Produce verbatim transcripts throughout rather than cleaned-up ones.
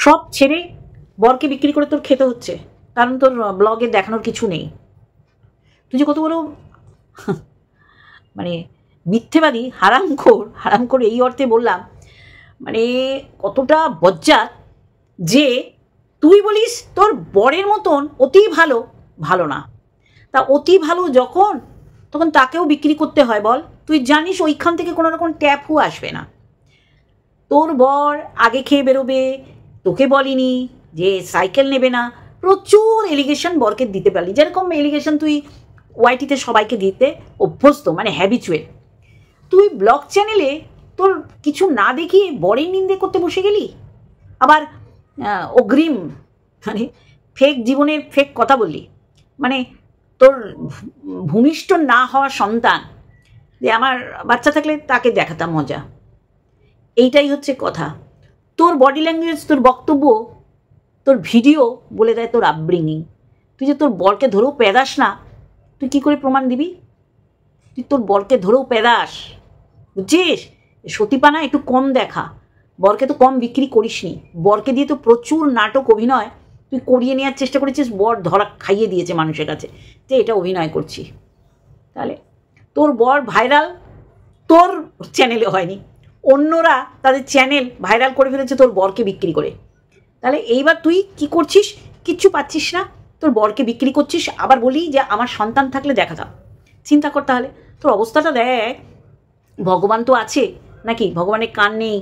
সব ছেড়ে বরকে বিক্রি করে তোর খেতে হচ্ছে, কারণ তোর ব্লগে দেখানোর কিছু নেই। তুই যে কত বড় মানে মিথ্যেবাদী, হারামখোর। হারামখোর এই অর্থে বললাম, মানে কতটা বজ্জাত যে তুই বলিস তোর বরের মতন অতি ভালো ভালো না। তা অতি ভালো যখন, তখন তাকেও বিক্রি করতে হয় বল? তুই জানিস ওইখান থেকে কোনো রকম ট্যাপও আসবে না। তোর বর আগে খেয়ে বেরোবে, তোকে বলিনি যে সাইকেল নেবে না। প্রচুর এলিগেশন বরকে দিতে পারলি, যেরকম এলিগেশন তুই ওয়াইটিতে সবাইকে দিতে অভ্যস্ত, মানে হ্যাবিচুয়েল। তুই ব্লগ চ্যানেলে তোর কিছু না দেখিয়ে বরের নিন্দে করতে বসে গেলি। আবার অগ্রিম মানে ফেক জীবনের ফেক কথা বললি। মানে তোর ভূমিষ্ঠ না হওয়া সন্তান যে আমার বাচ্চা থাকলে তাকে দেখাতাম মজা, এইটাই হচ্ছে কথা। তোর বডি ল্যাঙ্গুয়েজ, তোর বক্তব্য, তোর ভিডিও বলে দেয় তোর আপব্রিঙ্গিং। তুই যে তোর বরকে ধরেও পেদাস না, তুই কী করে প্রমাণ দিবি? তুই তোর বরকে ধরেও পেদাস, বুঝছিস? সতীপানা একটু কম দেখা, বরকে তো কম বিক্রি করিস নি। বরকে দিয়ে তো প্রচুর নাটক অভিনয় তুই করিয়ে নেওয়ার চেষ্টা করেছিস, বর ধরা খাইয়ে দিয়েছে মানুষের কাছে যে এটা অভিনয় করছি। তাহলে তোর বর ভাইরাল তোর চ্যানেলে হয়নি, অন্যরা তাদের চ্যানেল ভাইরাল করে ফেলেছে তোর বরকে বিক্রি করে। তাহলে এইবার তুই কি করছিস? কিচ্ছু পাচ্ছিস না, তোর বরকে বিক্রি করছিস, আবার বলি যে আমার সন্তান থাকলে দেখাতাম। চিন্তা কর তাহলে তোর অবস্থাটা দেখ। ভগবান তো আছে নাকি? ভগবানের কান নেই,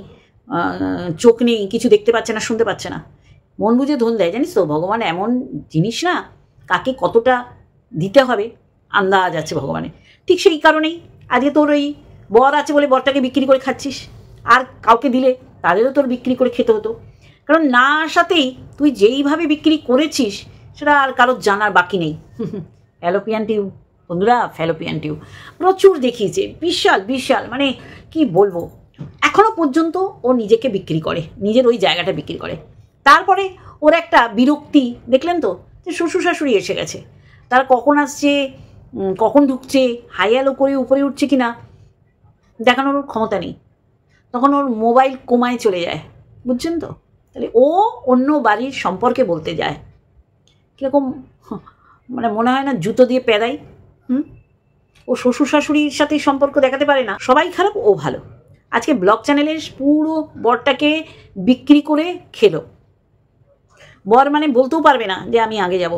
চোখ নেই, কিছু দেখতে পাচ্ছে না, শুনতে পাচ্ছে না, মন বুঝে ধন দেয়। জানিস তো ভগবান এমন জিনিস না, কাকে কতটা দিতে হবে আন্দাজ আছে ভগবানের। ঠিক সেই কারণেই আজকে তোর ওই বর আছে বলে বরটাকে বিক্রি করে খাচ্ছিস, আর কাউকে দিলে তাদেরও তোর বিক্রি করে খেতে হতো। কারণ না আসাতেই তুই যেইভাবে বিক্রি করেছিস সেটা আর কারোর জানার বাকি নেই। ফ্যালোপিয়ান টিউব বন্ধুরা, ফ্যালোপিয়ান টিউব প্রচুর দেখিয়েছে, বিশাল বিশাল, মানে কি বলবো। এখনো পর্যন্ত ও নিজেকে বিক্রি করে, নিজের ওই জায়গাটা বিক্রি করে। তারপরে ওর একটা বিরক্তি দেখলেন তো, যে শ্বশুর শাশুড়ি এসে গেছে, তারা কখন আসছে, কখন ঢুকছে, হাই হ্যালো করে উপরে উঠছে কিনা দেখানোর ওর ক্ষমতা নেই। তখন ওর মোবাইল কোমায় চলে যায়, বুঝছেন তো? তাহলে ও অন্য বাড়ির সম্পর্কে বলতে যায়, কীরকম মানে মনে হয় না জুতো দিয়ে পেদাই। হুম, ও শ্বশুর শাশুড়ির সাথেই সম্পর্ক দেখাতে পারে না। সবাই খারাপ, ও ভালো। আজকে ব্লগ চ্যানেলের পুরো বরটাকে বিক্রি করে খেলো। বর মানে বলতেও পারবে না যে আমি আগে যাব।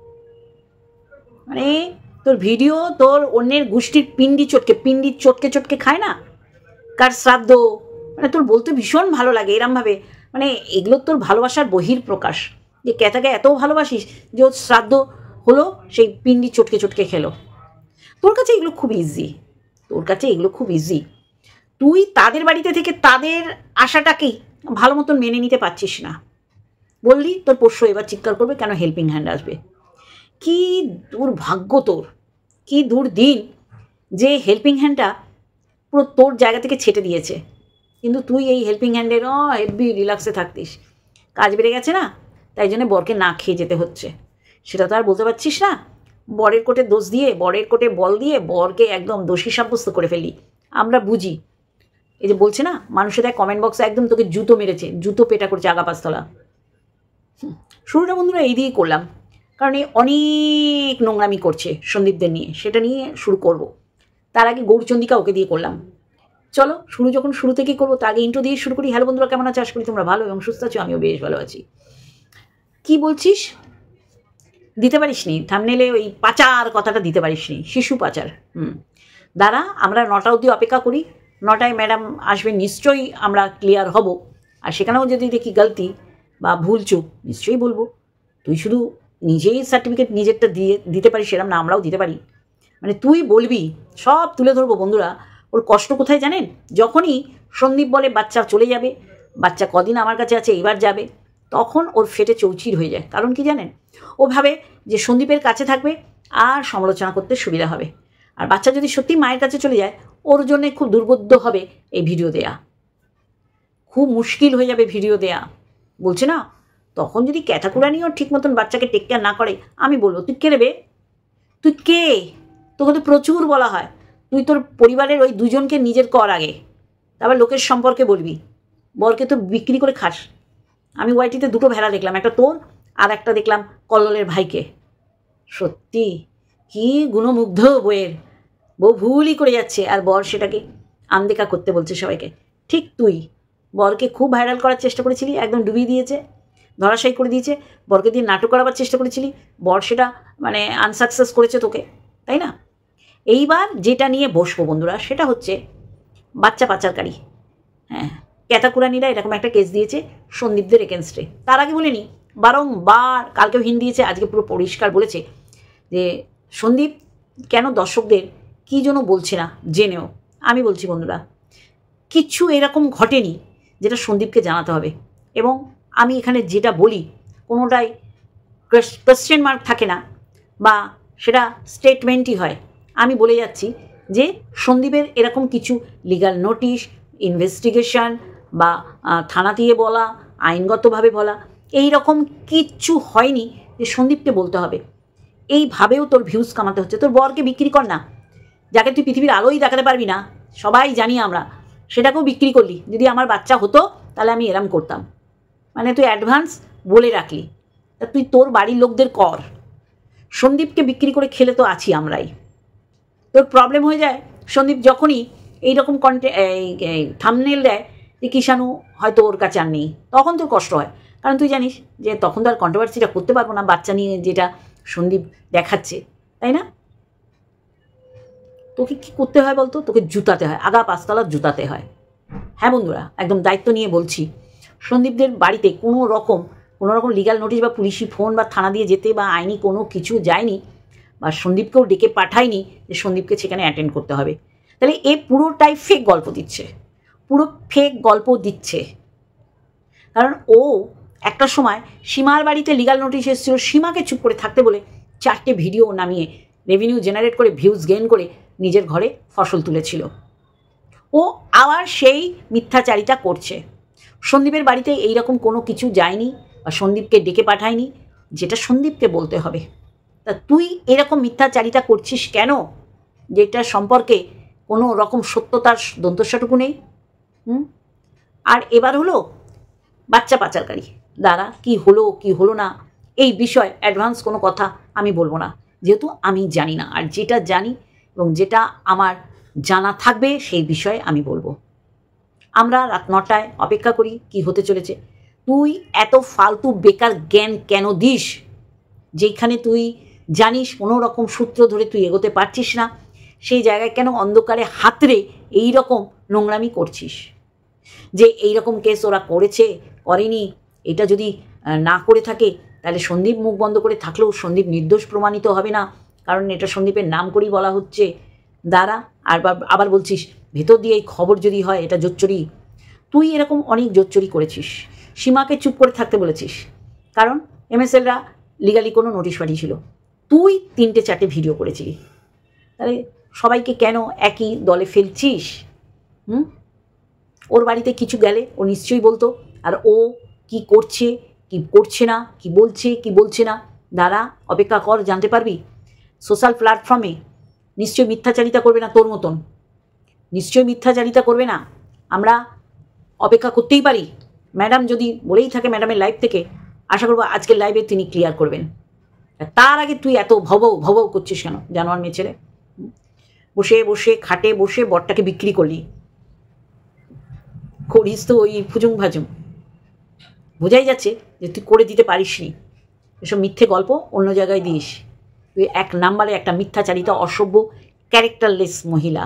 মানে তোর ভিডিও তোর অন্যের গোষ্ঠীর পিন্ডি চটকে পিন্ডি চটকে চটকে খায় না, কার শ্রাদ্ধ, মানে তোর বলতে ভীষণ ভালো লাগে এরমভাবে। মানে এগুলো তোর ভালোবাসার বহির প্রকাশ, যে ক্যাটাকে এত ভালোবাসিস যে ওর শ্রাদ্ধ হলো সেই পিন্ডি চটকে চটকে খেলো। তোর কাছে এগুলো খুব ইজি, তোর কাছে এগুলো খুব ইজি। তুই তাদের বাড়িতে থেকে তাদের আশাটাকেই ভালো মতন মেনে নিতে পারছিস না। বললি তোর পোষ্য এবার চিৎকার করবে, কেন হেল্পিং হ্যান্ড আসবে। কি দুর্ভাগ্য তোর, কি দুর্দিন যে হেল্পিং হ্যান্ডটা পুরো তোর জায়গা থেকে ছেটে দিয়েছে। কিন্তু তুই এই হেল্পিং হ্যান্ডের ও হেভি রিল্যাক্সে থাকতিস, কাজ বেড়ে গেছে না, তাই জন্য বরকে না খেয়ে যেতে হচ্ছে। সেটা তো আর বলতে পারছিস না। বরের কোটে দোষ দিয়ে, বরের কোটে বল দিয়ে বরকে একদম দোষী সাব্যস্ত করে ফেললি। আমরা বুঝি, এই যে বলছে না মানুষের এক কমেন্ট বক্সে একদম তোকে জুতো মেরেছে, জুতো পেটা করছে আগা পাঁচতলা। শুরুটা বন্ধুরা এই দিয়েই করলাম, কারণ এই অনেক নোংরামি করছে সন্দীপদের নিয়ে, সেটা নিয়ে শুরু করব। তার আগে গৌরচন্দিকা ওকে দিয়ে করলাম। চলো শুরু যখন শুরু থেকেই করবো, তার আগে ইন্ট্রো দিয়ে শুরু করি। হ্যালো বন্ধুরা, কেমন আছো? আশা করি তোমরা ভালো এবং সুস্থ আছো, আমিও বেশ ভালো আছি। কি বলছিস? দিতে পারিস নি থাম্বনেইলে ওই পাচার কথাটা দিতে পারিস নি, শিশু পাচার। হুম, দাঁড়া, আমরা নটা অবধি অপেক্ষা করি, নটায় ম্যাডাম আসবেন, নিশ্চয়ই আমরা ক্লিয়ার হব। আর সেখানেও যদি দেখি গলতি বা ভুল চুক নিশ্চয়ই বলবো। তুই শুধু নিজেই সার্টিফিকেট নিজেরটা দিয়ে দিতে পারিস সেরকম না, আমরাও দিতে পারি। মানে তুই বলবি, সব তুলে ধরবো। বন্ধুরা, ওর কষ্ট কোথায় জানেন? যখনই সন্দীপ বলে বাচ্চা চলে যাবে, বাচ্চা কদিন আমার কাছে আছে এবার যাবে, তখন ওর ফেটে চৌচির হয়ে যায়। কারণ কি জানেন? ও ভাবে যে সন্দীপের কাছে থাকবে আর সমালোচনা করতে সুবিধা হবে। আর বাচ্চা যদি সত্যি মায়ের কাছে চলে যায়, ওর জন্যে খুব দুর্বোধ্য হবে এই ভিডিও দেয়া, খুব মুশকিল হয়ে যাবে ভিডিও দেয়া। বলছে না, তখন যদি ক্যাটাকুড়া নিয়েও ঠিক মতন বাচ্চাকে টেক কেয়ার না করে, আমি বলবো তুই কে রেবে? তুই কে? তোকে তো প্রচুর বলা হয়, তুই তোর পরিবারের ওই দুজনকে নিজের কর আগে, তারপর লোকের সম্পর্কে বলবি। বরকে তো বিক্রি করে খাস, আমি ওয়াইটিতে দুটো ভেড়া দেখলাম, একটা তোর আর একটা দেখলাম কল্লোলের ভাইকে। সত্যি কি গুণমুগ্ধ বইয়ের, বউ ভুলই করে যাচ্ছে আর বর সেটাকে আনদেখা করতে বলছে সবাইকে। ঠিক তুই বরকে খুব ভাইরাল করার চেষ্টা করেছিলি, একদম ডুবিয়ে দিয়েছে, ধরাশায়ী করে দিয়েছে। বরকে দিয়ে নাটক করাবার চেষ্টা করেছিলি, বর সেটা মানে আনসাকসেস করেছে তোকে, তাই না? এইবার যেটা নিয়ে বসবো বন্ধুরা, সেটা হচ্ছে বাচ্চা পাচারকারী। হ্যাঁ, ক্যাতাকুরানিরা এরকম একটা কেস দিয়েছে সন্দীপদের এগেনস্টে। তার আগে বলেনি, বারংবার, কালকেও হিন্দি দিয়েছে, আজকে পুরো পরিষ্কার বলেছে যে সন্দীপ কেন দর্শকদের কী যেন বলছে না জেনেও। আমি বলছি বন্ধুরা, কিচ্ছু এরকম ঘটেনি যেটা সন্দীপকে জানাতে হবে। এবং আমি এখানে যেটা বলি কোনোটাই কোয়েশ্চেন মার্ক থাকে না বা সেটা স্টেটমেন্টই হয়। আমি বলে যাচ্ছি যে সন্দীপের এরকম কিছু লিগ্যাল নোটিশ, ইনভেস্টিগেশন বা থানা দিয়ে বলা, আইনগতভাবে বলা, এই রকম কিচ্ছু হয়নি যে সন্দীপকে বলতে হবে। এইভাবেও তোর ভিউজ কামাতে হচ্ছে। তোর বরকে বিক্রি কর না, যাকে তুই পৃথিবীর আলোই দেখাতে পারবি না, সবাই জানি আমরা, সেটাকেও বিক্রি করলি। যদি আমার বাচ্চা হতো তাহলে আমি এরম করতাম, মানে তুই অ্যাডভান্স বলে রাখলি। তা তুই তোর বাড়ির লোকদের কর, সন্দীপকে বিক্রি করে খেলে তো আছি আমরাই। তোর প্রবলেম হয়ে যায় সন্দীপ যখনই এইরকম কন্টে এই থাম্বনেল দেয় যে কিষাণু হয়তো ওর কাছে আর নেই, তখন তোর কষ্ট হয়। কারণ তুই জানিস যে তখন তো আর কন্ট্রোভার্সিটা করতে পারবো না বাচ্চা নিয়ে যেটা সন্দীপ দেখাচ্ছে, তাই না? তোকে কী করতে হয় বলতো? তোকে জুতাতে হয়, আগা পাঁচতলা জুতাতে হয়। হ্যাঁ বন্ধুরা, একদম দায়িত্ব নিয়ে বলছি, সন্দীপদের বাড়িতে কোনো রকম কোনো রকম লিগ্যাল নোটিশ বা পুলিশি ফোন বা থানা দিয়ে যেতে বা আইনি কোনো কিছু যায়নি, বা সন্দীপকেও ডেকে পাঠায়নি যে সন্দীপকে সেখানে অ্যাটেন্ড করতে হবে। তাহলে এ পুরোটাই ফেক গল্প দিচ্ছে, পুরো ফেক গল্প দিচ্ছে। কারণ ও একটা সময় সীমার বাড়িতে লিগ্যাল নোটিশ এসেছিল, সীমাকে চুপ করে থাকতে বলে চারটে ভিডিও নামিয়ে রেভিনিউ জেনারেট করে ভিউজ গেইন করে নিজের ঘরে ফসল তুলেছিল। ও আবার সেই মিথ্যাচারিতা করছে। সন্দীপের বাড়িতে এইরকম কোনো কিছু যায়নি বা সন্দীপকে ডেকে পাঠায়নি, যেটা সন্দীপকে বলতে হবে। তা তুই এরকম মিথ্যাচারিতা করছিস কেন, যেটা সম্পর্কে কোনো রকম সত্যতার দন্তস্বটুকু নেই? হুম আর এবার হলো বাচ্চা পাচারকারী দ্বারা কি হলো কি হলো না, এই বিষয়ে অ্যাডভান্স কোনো কথা আমি বলবো না, যেহেতু আমি জানি না। আর যেটা জানি এবং যেটা আমার জানা থাকবে সেই বিষয়ে আমি বলবো। আমরা রাত নটায় অপেক্ষা করি কি হতে চলেছে। তুই এত ফালতু বেকার জ্ঞান কেন দিস, যেখানে তুই জানিস কোনো রকম সূত্র ধরে তুই এগোতে পারছিস না, সেই জায়গায় কেন অন্ধকারে হাতড়ে এই রকম নোংরামি করছিস? যে এই রকম কেস ওরা করেছে করেনি, এটা যদি না করে থাকে তাহলে সন্দীপ মুখ বন্ধ করে থাকলেও সন্দীপ নির্দোষ প্রমাণিত হবে না, কারণ এটা সন্দীপের নাম করেই বলা হচ্ছে। দ্বারা আর আবার বলছিস ভেতর দিয়ে এই খবর যদি হয় এটা জোচ্চুরি। তুই এরকম অনেক জোচ্চুরি করেছিস, সীমাকে চুপ করে থাকতে বলেছিস, কারণ এমএসএলরা লিগালি কোনো নোটিশ পাঠিয়েছিল, তুই তিনটে চারটে ভিডিও করেছিলি। তাহলে সবাইকে কেন একই দলে ফেলছিস? হুম ওর বাড়িতে কিছু গেলে ও নিশ্চয়ই বলতো, আর ও কি করছে কি করছে না, কি বলছে কি বলছে না, দ্বারা অপেক্ষা কর, জানতে পারবি। সোশ্যাল প্ল্যাটফর্মে নিশ্চয়ই মিথ্যাচারিতা করবে না তোর মতন, নিশ্চয়ই মিথ্যাচারিতা করবে না। আমরা অপেক্ষা করতেই পারি। ম্যাডাম যদি বলেই থাকে ম্যাডামের লাইভ থেকে, আশা করবো আজকের লাইভে তিনি ক্লিয়ার করবেন। তার আগে তুই এত ভবৌ ভবৌ করছিস কেন জানোয়ার মেয়ে ছেলে? বসে বসে খাটে বসে বরটাকে বিক্রি করলি, করিস তো ওই ফুজুং ভাজুং। বোঝাই যাচ্ছে যে তুই করে দিতে পারিস নি, এসব মিথ্যে গল্প অন্য জায়গায় দিস। তুই এক নাম্বারে একটা মিথ্যাচারিতা, অসভ্য, ক্যারেক্টারলেস মহিলা।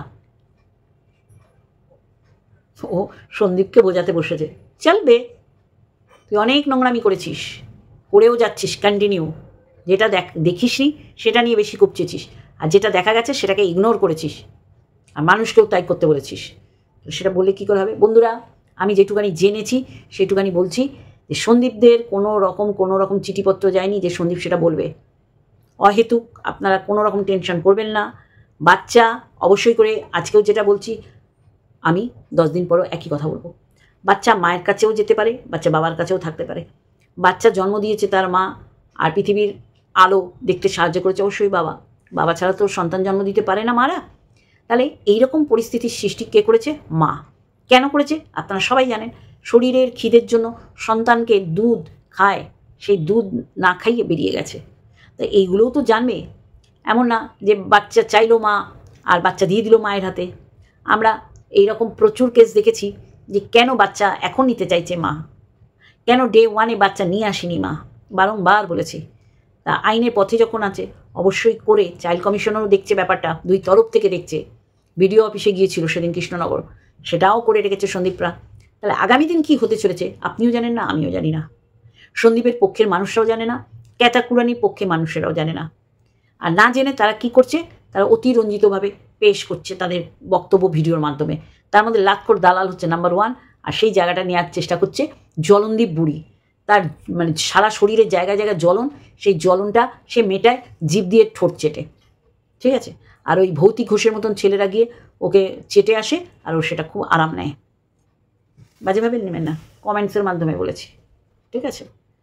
ও সন্দীপকে বোঝাতে বসেছে, চলবে। তুই অনেক নোংরামি করেছিস, করেও যাচ্ছিস কন্টিনিউ। যেটা দেখ দেখিস নি সেটা নিয়ে বেশি কুপচেছিস, আর যেটা দেখা গেছে সেটাকে ইগনোর করেছিস, আর মানুষকেও তাই করতে বলেছিস। তো সেটা বললে কী করে হবে? বন্ধুরা, আমি যেটুকানি জেনেছি সেটুকানি বলছি যে সন্দীপদের কোনো রকম কোনো রকম চিঠিপত্র যায়নি যে সন্দীপ সেটা বলবে। অহেতুক আপনারা কোনো রকম টেনশন করবেন না। বাচ্চা অবশ্যই করে, আজকেও যেটা বলছি, আমি দশ দিন পরও একই কথা বলবো। বাচ্চা মায়ের কাছেও যেতে পারে, বাচ্চা বাবার কাছেও থাকতে পারে। বাচ্চা জন্ম দিয়েছে তার মা, আর পৃথিবীর আলো দেখতে সাহায্য করেছে অবশ্যই বাবা। বাবা ছাড়া তো সন্তান জন্ম দিতে পারে না মারা। তাহলে এইরকম পরিস্থিতির সৃষ্টি কে করেছে? মা। কেন করেছে আপনারা সবাই জানেন। শরীরের খিদের জন্য সন্তানকে দুধ খায়, সেই দুধ না খাইয়ে বেরিয়ে গেছে। তো এইগুলোও তো জানবে, এমন না যে বাচ্চা চাইলো মা আর বাচ্চা দিয়ে দিল মায়ের হাতে। আমরা এইরকম প্রচুর কেস দেখেছি যে কেন বাচ্চা এখন নিতে চাইছে মা, কেন ডে ওয়ানে বাচ্চা নিয়ে আসেনি মা, বারংবার বলেছি। তা আইনের পথে যখন আছে অবশ্যই করে, চাইল্ড কমিশনারও দেখছে ব্যাপারটা, দুই তরফ থেকে দেখছে। বিডিও অফিসে গিয়েছিল সেদিন কৃষ্ণনগর, সেটাও করে রেখেছে সন্দীপরা। তাহলে আগামী দিন কী হতে চলেছে আপনিও জানেন না, আমিও জানি না, সন্দীপের পক্ষের মানুষরাও জানে না, ক্যাতাকুরানির পক্ষে মানুষেরাও জানে না। আর না জেনে তারা কি করছে, তারা অতিরঞ্জিতভাবে পেশ করছে তাদের বক্তব্য ভিডিওর মাধ্যমে। তার মধ্যে লাক্ষর দালাল হচ্ছে নাম্বার ওয়ান, আর সেই জায়গাটা নেওয়ার চেষ্টা করছে জলনদীপ বুড়ি। তার মানে সারা শরীরের জায়গায় জায়গায় জ্বলন, সেই জ্বলনটা সে মেটায় জিভ দিয়ে ঠোঁট চেটে, ঠিক আছে। আর ওই ভৌতিক ঘোষের মতন ছেলেরা গিয়ে ওকে চেটে আসে, আর ও সেটা খুব আরাম নেয়। বাজেভাবে নেবেন না, কমেন্টসের মাধ্যমে বলেছি, ঠিক আছে।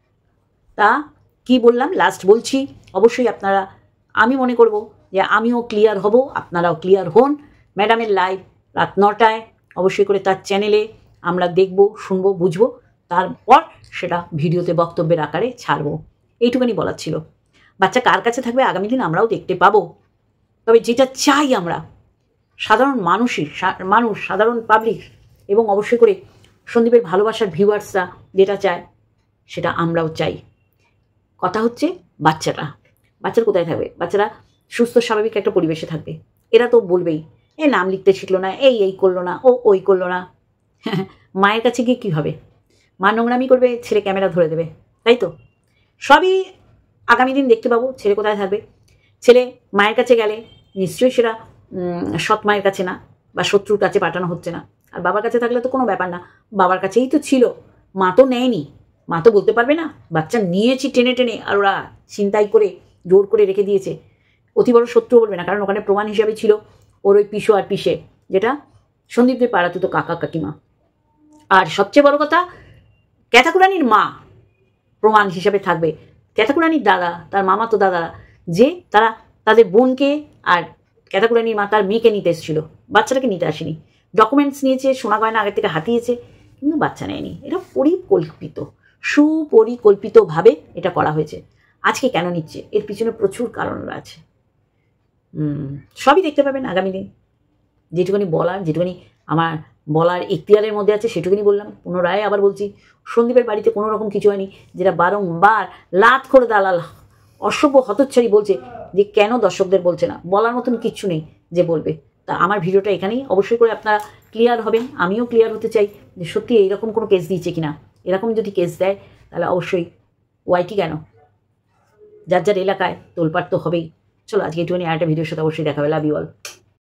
তা কি বললাম লাস্ট বলছি, অবশ্যই আপনারা, আমি মনে করব যে আমিও ক্লিয়ার হব, আপনারাও ক্লিয়ার হন। ম্যাডামের লাইভ রাত নটায় অবশ্যই করে তার চ্যানেলে আমরা দেখব, শুনবো, বুঝবো, তারপর সেটা ভিডিওতে বক্তব্যের আকারে ছাড়বো। এইটুখানি বলার ছিল। বাচ্চা কার কাছে থাকবে আগামী দিন আমরাও দেখতে পাবো। তবে যেটা চাই আমরা সাধারণ মানুষই, মানুষ সাধারণ পাবলিক এবং অবশ্যই করে সন্দীপের ভালোবাসার ভিউয়ার্সরা যেটা চায় সেটা আমরাও চাই। কথা হচ্ছে বাচ্চাটা, বাচ্চারা কোথায় থাকবে? বাচ্চারা সুস্থ স্বাভাবিক একটা পরিবেশে থাকবে। এরা তো বলবেই, এ নাম লিখতে শিখলো না, এই এই করলো না, ও ওই করলো না। মায়ের কাছে গিয়ে কী হবে? মা নোংরামি করবে, ছেলে ক্যামেরা ধরে দেবে, তাই তো? সবই আগামী দিন দেখতে পাবো। ছেলে কোথায় থাকবে? ছেলে মায়ের কাছে গেলে নিশ্চয়ই সেটা সৎ মায়ের কাছে না, বা শত্রুর কাছে পাঠানো হচ্ছে না। আর বাবার কাছে থাকলে তো কোনো ব্যাপার না, বাবার কাছেই তো ছিল, মা তো নেয়নি। মা তো বলতে পারবে না বাচ্চা নিয়েছি টেনে টেনে, আর ওরা ছিনতাই করে জোর করে রেখে দিয়েছে। অতি বড় শত্রু বলবে না, কারণ ওখানে প্রমাণ হিসাবে ছিল ওর ওই পিসো আর পিসে, যেটা সন্দীপদের পাড়াতে তো কাকা কাকিমা। আর সবচেয়ে বড় কথা, ক্যাতাকুরানির মা প্রমাণ হিসাবে থাকবে, ক্যাতাকুরানির দাদা, তার মামা তো দাদা, যে তারা তাদের বোনকে আর ক্যাতাকুরানির মা তার মেয়েকে নিতে এসেছিল, বাচ্চাটাকে নিতে আসেনি। ডকুমেন্টস নিয়েছে, সোনা গয়না আগের থেকে হাতিয়েছে, কিন্তু বাচ্চা নেয়নি। এটা পরিকল্পিত, সুপরিকল্পিতভাবে এটা করা হয়েছে। আজকে কেন নিচ্ছে, এর পিছনে প্রচুর কারণরা আছে। সবই দেখতে পাবেন আগামী দিন। যেটুকুনি বলার, যেটুকুনি আমার বলার এখতিয়ারের মধ্যে আছে সেটুকুনি বললাম। পুনরায় আবার বলছি, সন্দীপের বাড়িতে কোনো রকম কিছু হয়নি, যেটা বারংবার লাত করে দালাল অসভ্য হতচ্ছাড়ি বলছে যে কেন দর্শকদের বলছে না। বলার মতন কিচ্ছু নেই যে বলবে। তা আমার ভিডিওটা এখানেই, অবশ্যই করে আপনারা ক্লিয়ার হবেন, আমিও ক্লিয়ার হতে চাই যে সত্যি এইরকম কোনো কেস দিয়েছে কিনা। এরকম যদি কেস দেয় তাহলে অবশ্যই ওয়াইটি কেন, যার যার এলাকায় তোলপাড় তো হবেই। চলো আজকে একটুখানি আরেকটা ভিডিওর সাথে অবশ্যই দেখা হবে। Love you all.